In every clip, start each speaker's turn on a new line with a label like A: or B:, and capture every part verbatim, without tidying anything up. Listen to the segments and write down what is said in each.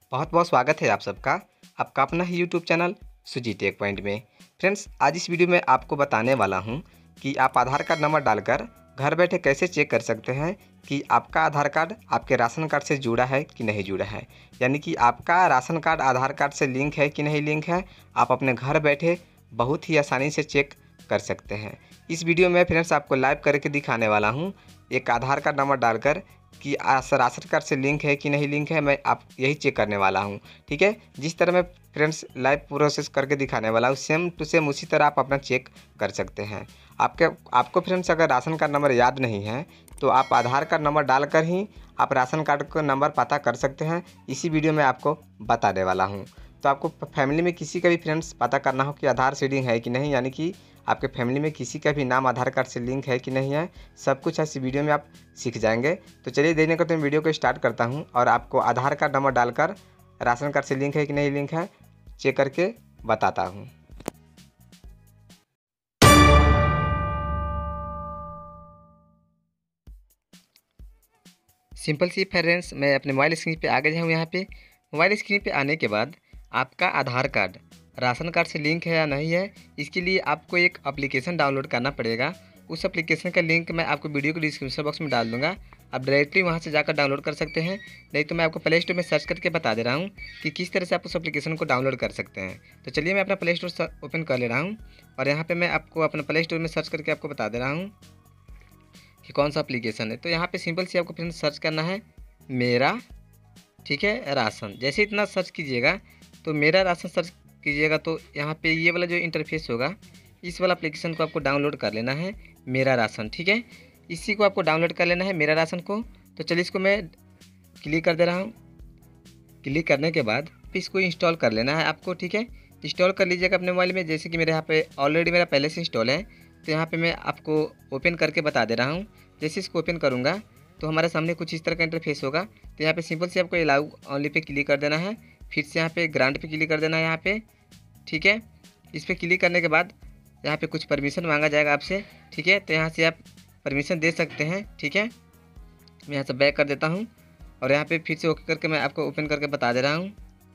A: बहुत बहुत स्वागत है आप सबका आपका अपना ही YouTube channel Suji tech point में। फ्रेंड्स, आज इस वीडियो में आपको बताने वाला हूं कि आप आधार कार्ड नंबर डालकर घर बैठे कैसे चेक कर सकते हैं कि आपका आधार कार्ड आपके राशन कार्ड से जुड़ा है कि नहीं जुड़ा है। यानी कि आपका राशन कार्ड आधार कार्ड से लिंक है कि नहीं लिंक है, आप अपने घर बैठे बहुत ही आसानी से चेक कर सकते हैं। इस वीडियो में फ्रेंड्स आपको लाइव करके दिखाने वाला हूँ एक आधार कार्ड नंबर डालकर कि राशन कार्ड से लिंक है कि नहीं लिंक है, मैं आप यही चेक करने वाला हूँ। ठीक है, जिस तरह मैं फ्रेंड्स लाइव प्रोसेस करके दिखाने वाला हूँ सेम टू सेम उसी तरह आप अपना चेक कर सकते हैं। आपके आपको फ्रेंड्स अगर राशन कार्ड नंबर याद नहीं है तो आप आधार कार्ड नंबर डालकर ही आप राशन कार्ड का नंबर पता कर सकते हैं। इसी वीडियो में आपको बताने वाला हूँ। तो आपको फैमिली में किसी का भी फ्रेंड्स पता करना हो कि आधार सीडिंग है कि नहीं, यानी कि आपके फैमिली में किसी का भी नाम आधार कार्ड से लिंक है कि नहीं है, सब कुछ इस वीडियो में आप सीख जाएंगे। तो चलिए देने को तो वीडियो को स्टार्ट करता हूं और आपको आधार कार्ड नंबर डालकर राशन कार्ड से लिंक है कि नहीं लिंक है चेक करके बताता हूं। सिंपल सी फ्रेंड्स, मैं अपने मोबाइल स्क्रीन पे आ गया हूँ। यहाँ पे मोबाइल स्क्रीन पे आने के बाद आपका आधार कार्ड राशन कार्ड से लिंक है या नहीं है, इसके लिए आपको एक एप्लीकेशन डाउनलोड करना पड़ेगा। उस एप्लीकेशन का लिंक मैं आपको वीडियो के डिस्क्रिप्शन बॉक्स में डाल दूंगा, आप डायरेक्टली वहां से जाकर डाउनलोड कर सकते हैं। नहीं तो मैं आपको प्ले स्टोर में सर्च करके बता दे रहा हूं कि किस तरह से आप उस एप्लीकेशन को डाउनलोड कर सकते हैं। तो चलिए मैं अपना प्ले स्टोर ओपन कर ले रहा हूँ और यहाँ पर मैं आपको अपना प्ले स्टोर में सर्च करके आपको बता दे रहा हूँ कि कौन सा एप्लीकेशन है। तो यहाँ पे सिंपल सी आपको फिर सर्च करना है मेरा, ठीक है, राशन। जैसे इतना सर्च कीजिएगा तो मेरा राशन सर्च कीजिएगा तो यहाँ पे ये वाला जो इंटरफेस होगा इस वाला एप्लीकेशन को आपको डाउनलोड कर लेना है, मेरा राशन। ठीक है, इसी को आपको डाउनलोड कर लेना है, मेरा राशन को। तो चलिए इसको मैं क्लिक कर दे रहा हूँ। क्लिक करने के बाद इसको इंस्टॉल कर लेना है आपको। ठीक है, इंस्टॉल कर लीजिएगा अपने मोबाइल में। जैसे कि मेरे यहाँ पे ऑलरेडी मेरा पहले से इंस्टॉल है, तो यहाँ पे मैं आपको ओपन करके बता दे रहा हूँ। जैसे इसको ओपन करूँगा तो हमारे सामने कुछ इस तरह का इंटरफेस होगा। तो यहाँ पे सिंपल से आपको अलाउ ऑनली पे क्लिक कर देना है, फिर से यहाँ पे ग्रांट पे क्लिक कर देना है यहाँ पे। ठीक है, इस पर क्लिक करने के बाद यहाँ पे कुछ परमिशन मांगा जाएगा आपसे। ठीक है, तो यहाँ से आप परमिशन दे सकते हैं। ठीक है, मैं यहाँ से बैक कर देता हूँ और यहाँ पे फिर से ओके करके मैं आपको ओपन करके बता दे रहा हूँ।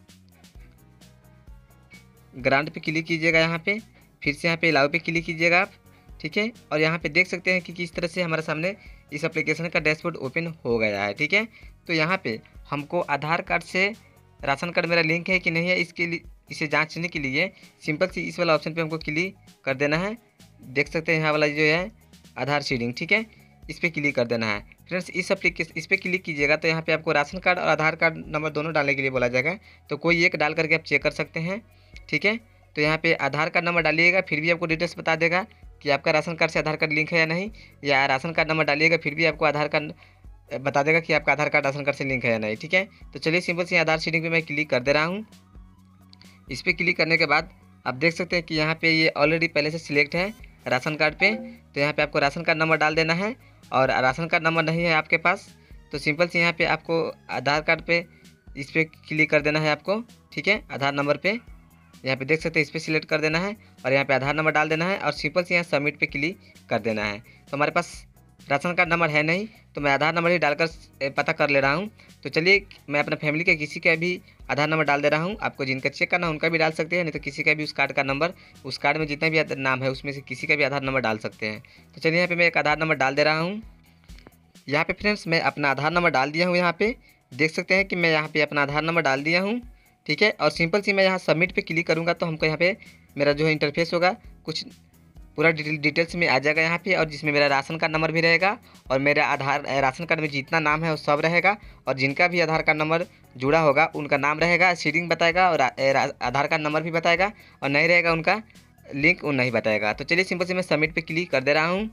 A: ग्रांट पे क्लिक कीजिएगा यहाँ पे, फिर से यहाँ पे अलाउ पे क्लिक कीजिएगा आप। ठीक है, और यहाँ पे देख सकते हैं कि किस तरह से हमारे सामने इस एप्लीकेशन का डैशबोर्ड ओपन हो गया है। ठीक है, तो यहाँ पे हमको आधार कार्ड से राशन कार्ड मेरा लिंक है कि नहीं है, इसके लिए इसे जांचने के लिए सिंपल सी इस वाला ऑप्शन पे हमको क्लिक कर देना है। देख सकते हैं यहाँ वाला जो है आधार सीडिंग, ठीक है, इस पर क्लिक कर देना है। फ्रेंड्स, इस एप्लीकेशन इस पर क्लिक कीजिएगा तो यहाँ पे आपको राशन कार्ड और आधार कार्ड नंबर दोनों डालने के लिए बोला जाएगा, तो कोई एक डाल करके आप चेक कर सकते हैं। ठीक है, तो यहाँ पे आधार कार्ड नंबर डालिएगा, फिर भी आपको डिटेल्स बता देगा कि आपका राशन कार्ड से आधार कार्ड लिंक है या नहीं, या राशन कार्ड नंबर डालिएगा फिर भी आपको आधार कार्ड बता देगा कि आपका आधार कार्ड राशन कार्ड से लिंक है या नहीं। ठीक है, तो चलिए सिंपल से आधार सीडिंग पे मैं क्लिक कर दे रहा हूँ। इस पर क्लिक करने के बाद आप देख सकते हैं कि यहाँ पे ये ऑलरेडी पहले से सिलेक्ट है राशन कार्ड पे। तो यहाँ पे आपको राशन कार्ड नंबर डाल देना है, और राशन कार्ड नंबर नहीं है आपके पास तो सिंपल से यहाँ पे आपको आधार कार्ड पे इस पर क्लिक कर देना है आपको। ठीक है, आधार नंबर पे यहाँ पे देख सकते हैं इस पर सिलेक्ट कर देना है और यहाँ पे आधार नंबर डाल देना है और सिंपल से यहाँ सबमिट पे क्लिक कर देना है। तो हमारे पास राशन कार्ड नंबर है नहीं, तो मैं आधार नंबर ही डालकर पता कर ले रहा हूँ। तो चलिए मैं अपने फैमिली के किसी का भी आधार नंबर डाल दे रहा हूँ। आपको जिनका चेक करना है उनका भी डाल सकते हैं, नहीं तो किसी का भी उस कार्ड का नंबर, उस कार्ड में जितना भी नाम है उसमें से किसी का भी आधार नंबर डाल सकते हैं। तो चलिए यहाँ पे मैं एक आधार नंबर डाल दे रहा हूँ। यहाँ पे फ्रेंड्स मैं अपना आधार नंबर डाल दिया हूँ। यहाँ पे देख सकते हैं कि मैं यहाँ पे अपना आधार नंबर डाल दिया हूँ। ठीक है, और सिंपल सी मैं यहाँ सबमिट पे क्लिक करूँगा तो हमको यहाँ पे मेरा जो है इंटरफेस होगा कुछ पूरा डिटेल डिटेल्स में आ जाएगा यहाँ पे, और जिसमें मेरा राशन कार्ड नंबर भी रहेगा और मेरा आधार राशन कार्ड में जितना नाम है वो सब रहेगा, और जिनका भी आधार कार्ड नंबर जुड़ा होगा उनका नाम रहेगा, सीडिंग बताएगा और आधार कार्ड नंबर भी बताएगा, और नहीं रहेगा उनका लिंक वो नहीं बताएगा। तो चलिए सिंपल से मैं सबमिट पे क्लिक कर दे रहा हूँ।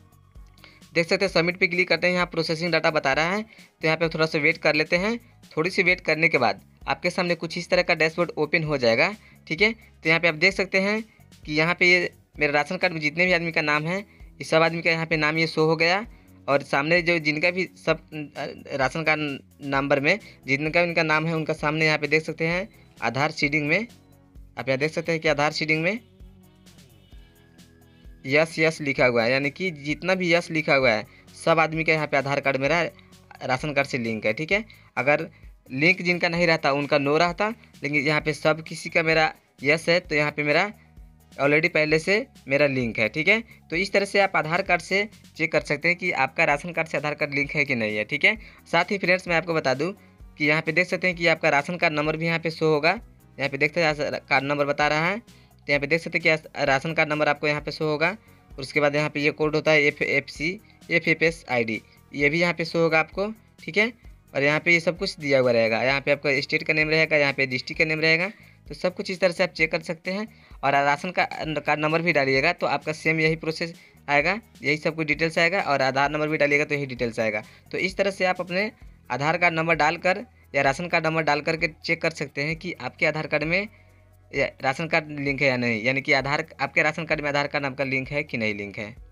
A: देख सकते हैं सबमिट पे क्लिक करते हैं, यहाँ प्रोसेसिंग डाटा बता रहा है, तो यहाँ पे थोड़ा सा वेट कर लेते हैं। थोड़ी सी वेट करने के बाद आपके सामने कुछ इस तरह का डैशबोर्ड ओपन हो जाएगा। ठीक है, तो यहाँ पे आप देख सकते हैं कि यहाँ पे ये मेरे राशन कार्ड में जितने भी आदमी का नाम है इस सब आदमी का यहाँ पे नाम ये शो हो गया, और सामने जो जिनका भी सब राशन कार्ड नंबर में जिनका इनका नाम है उनका सामने यहाँ पे देख सकते हैं आधार सीडिंग में, आप यहाँ देख सकते हैं कि आधार सीडिंग में यस यस लिखा हुआ है, यानी कि जितना भी यस लिखा हुआ है सब आदमी का यहाँ पे आधार कार्ड मेरा राशन कार्ड से लिंक है। ठीक है, अगर लिंक जिनका नहीं रहता उनका नो रहता, लेकिन यहाँ पे सब किसी का मेरा यस है, तो यहाँ पे मेरा ऑलरेडी पहले से मेरा लिंक है। ठीक है, तो इस तरह से आप आधार कार्ड से चेक कर सकते हैं कि आपका राशन कार्ड से आधार कार्ड लिंक है कि नहीं है। ठीक है, साथ ही फ्रेंड्स मैं आपको बता दूं कि यहाँ पे देख सकते हैं कि आपका राशन कार्ड नंबर भी यहाँ पे शो होगा। यहाँ पे देखते हैं कार्ड नंबर बता रहा है, तो यहाँ पे देख सकते हैं कि राशन कार्ड नंबर आपको यहाँ पे शो होगा। और उसके बाद यहाँ पे ये कोड होता है F F C F F S I D, ये भी यहाँ पे शो होगा आपको। ठीक है, और यहाँ पे ये सब कुछ दिया हुआ रहेगा, यहाँ पे आपका स्टेट का नेम रहेगा, यहाँ पे डिस्ट्रिक्ट का नेम रहेगा, तो सब कुछ इस तरह से आप चेक कर सकते हैं। और राशन का कार्ड नंबर भी डालिएगा तो आपका सेम यही प्रोसेस आएगा, यही सब कुछ डिटेल्स आएगा। और आधार नंबर भी डालिएगा तो यही डिटेल्स आएगा। तो इस तरह से आप अपने आधार कार्ड नंबर डालकर या राशन कार्ड नंबर डाल करके चेक कर सकते हैं कि आपके आधार कार्ड में या राशन कार्ड लिंक है या नहीं, यानी कि आधार आपके राशन कार्ड में आधार कार्ड आपका लिंक है कि नहीं लिंक है।